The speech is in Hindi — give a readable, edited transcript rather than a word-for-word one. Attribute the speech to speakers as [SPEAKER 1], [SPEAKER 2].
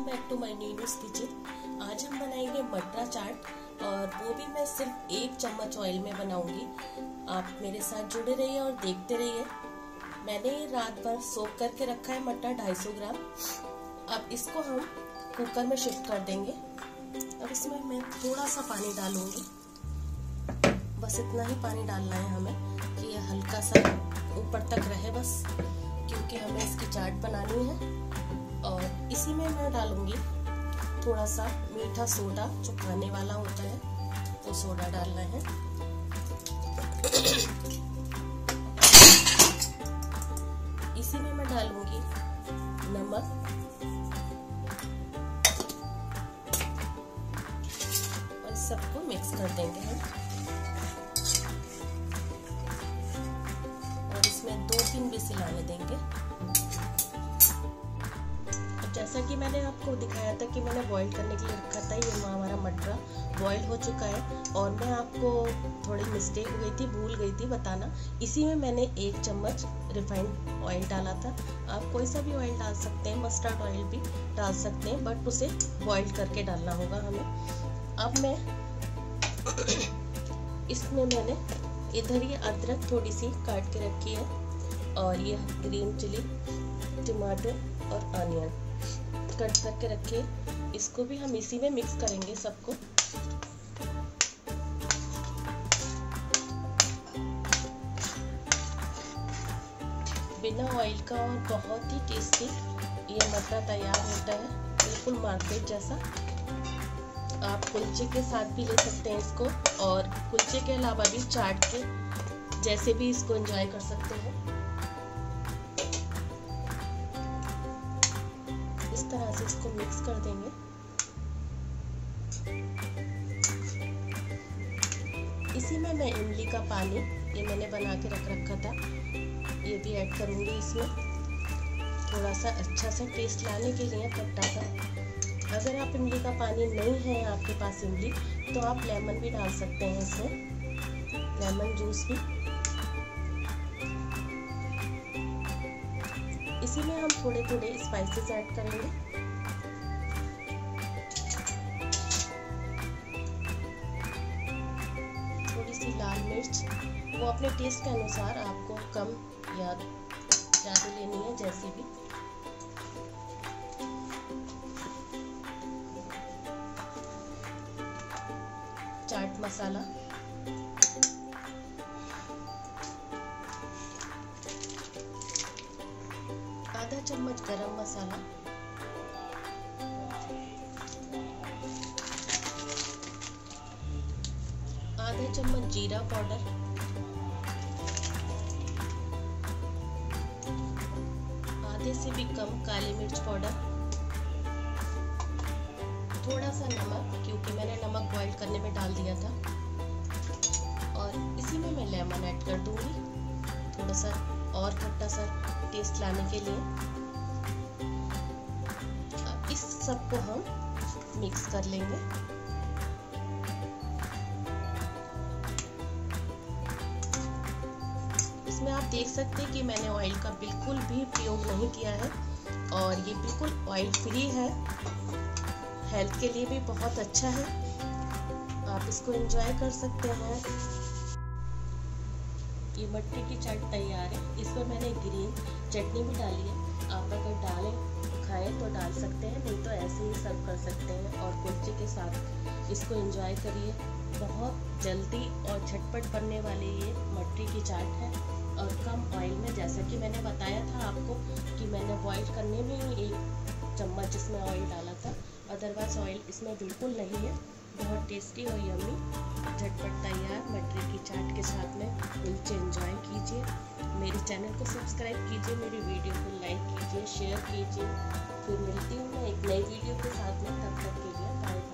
[SPEAKER 1] Welcome back to my Neenu's kitchen. आज हम बनाएंगे मटरा चाट और वो भी मैं सिर्फ 1 चम्मच ऑयल में बनाऊंगी। आप मेरे साथ जुड़े रहिए और देखते रहिए। मैंने रात भर सोक करके रखा है मटरा 250 ग्राम। अब इसको हम कुकर में शिफ्ट कर देंगे। अब इसमें मैं थोड़ा सा पानी डालूंगी, बस इतना ही पानी डालना है हमें कि ये हल्का सा ऊपर तक रहे बस, क्योंकि हमें इसकी चाट बनानी है। और इसी में मैं डालूंगी थोड़ा सा मीठा सोडा, जो खाने वाला होता है वो सोडा डालना है। इसी में मैं डालूंगी नमक और इस सबको मिक्स कर देंगे हम। और इसमें 2-3 विसिल आने देंगे। जैसा कि मैंने आपको दिखाया था कि मैंने बॉईल करने के लिए रखा था, ये हमारा मटरा बॉईल हो चुका है। और मैं आपको थोड़ी मिस्टेक हो गई थी, भूल गई थी बताना, इसी में मैंने 1 चम्मच रिफाइंड ऑयल डाला था। आप कोई सा भी ऑयल डाल सकते हैं, मस्टर्ड ऑयल भी डाल सकते हैं, बट उसे बॉईल करके डालना होगा हमें। अब मैं इसमें मैंने इधर ये अदरक थोड़ी सी काट के रखी है, और ये ग्रीन चिली, टमाटर और अनियन कट करके रखे। इसको भी हम इसी में मिक्स करेंगे सबको। बिना ऑयल का और बहुत ही टेस्टी ये मटरा तैयार होता है, बिल्कुल मार्केट जैसा। आप कुलचे के साथ भी ले सकते हैं इसको, और कुलचे के अलावा भी चाट के जैसे भी इसको एंजॉय कर सकते हैं। इस तरह से इसको मिक्स कर देंगे। इसी में मैं इमली का पानी, ये मैंने बना के रख रखा था, ये भी ऐड करूंगी इसमें, थोड़ा सा अच्छा सा टेस्ट लाने के लिए, खट्टा सा। अगर आप इमली का पानी नहीं है आपके पास इमली, तो आप लेमन भी डाल सकते हैं इसमें, लेमन जूस भी। इसी में हम थोड़े थोड़े स्पाइसेस ऐड करेंगे। थोड़ी सी लाल मिर्च, वो अपने टेस्ट के अनुसार आपको कम या ज़्यादा लेनी है, जैसे भी। चाट मसाला, आधा चम्मच गरम मसाला, आधा चम्मच जीरा पाउडर, आधे से भी कम काली मिर्च पाउडर, थोड़ा सा नमक, क्योंकि मैंने नमक बॉईल करने में डाल दिया था। और इसी में मैं लेमन ऐड कर दूंगी, थोड़ा सा और खट्टा सा टेस्ट लाने के लिए। अब इस सबको हम मिक्स कर लेंगे। इसमें आप देख सकते हैं कि मैंने ऑयल का बिल्कुल भी प्रयोग नहीं किया है, और ये बिल्कुल ऑयल फ्री है, हेल्थ के लिए भी बहुत अच्छा है। आप इसको एंजॉय कर सकते हैं। ये मटरे की चाट तैयार है। इसमें मैंने ग्रीन चटनी भी डाली है। आप अगर डालें खाएं तो डाल सकते हैं, नहीं तो ऐसे ही सर्व कर सकते हैं। और कुलचे के साथ इसको एंजॉय करिए। बहुत जल्दी और झटपट बनने वाली ये मटरे की चाट है, और कम ऑयल में, जैसा कि मैंने बताया था आपको कि मैंने बॉईल करने में ही 1 चम्मच इसमें ऑयल डाला था, अदरवाइज ऑयल इसमें बिल्कुल नहीं है। बहुत टेस्टी और यम्मी झटपट तैयार मटरे की चाट के साथ में कुलचे एंजॉय कीजिए। मेरे चैनल को सब्सक्राइब कीजिए, मेरी वीडियो को लाइक कीजिए, शेयर कीजिए। फिर मिलती हूँ मैं एक नई वीडियो के साथ में, तब तक के लिए बाय बाय।